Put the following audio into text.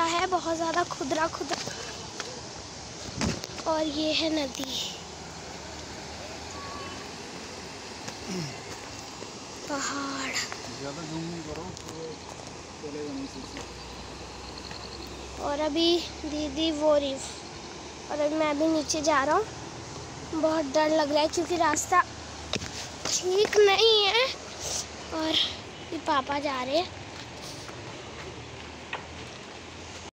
है, बहुत ज़्यादा खुदरा और ये है नदी। पहाड़। ज़्यादा जूम नहीं करो, चलेगा नहीं सही। और अभी दीदी वो रही, और अभी मैं अभी नीचे जा रहा हूँ। बहुत डर लग रहा है क्योंकि रास्ता ठीक नहीं है। और ये पापा जा रहे हैं।